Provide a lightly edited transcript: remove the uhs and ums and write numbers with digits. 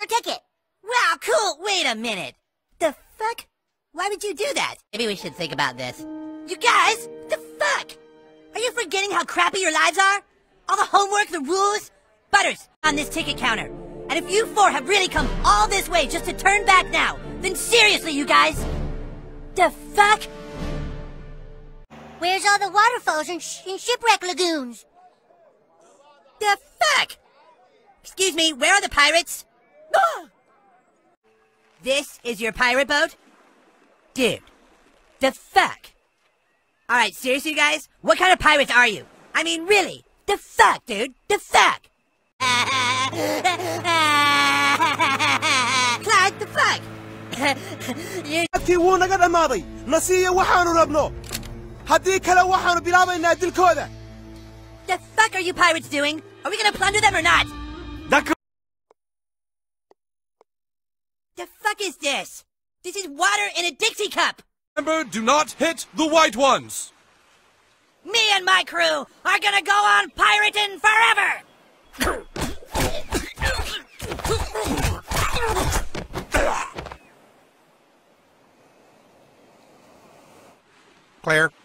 your ticket. Wow, cool. Wait a minute. The fuck? Why would you do that? Maybe we should think about this. You guys, the fuck? Are you forgetting how crappy your lives are? All the homework, the rules? Butters, on this ticket counter. And if you four have really come all this way just to turn back now, then seriously, you guys, the fuck? Where's all the waterfalls and shipwreck lagoons? The fuck? Excuse me, where are the pirates? Ah! This is your pirate boat? Dude, the fuck? Alright, seriously, you guys? What kind of pirates are you? I mean, really? The fuck, dude? The fuck? Clyde, the fuck? You... The fuck are you pirates doing? Are we gonna plunder them or not? The fuck is this? This is water in a Dixie cup! Remember, do not hit the white ones! Me and my crew are gonna go on pirating forever! Claire?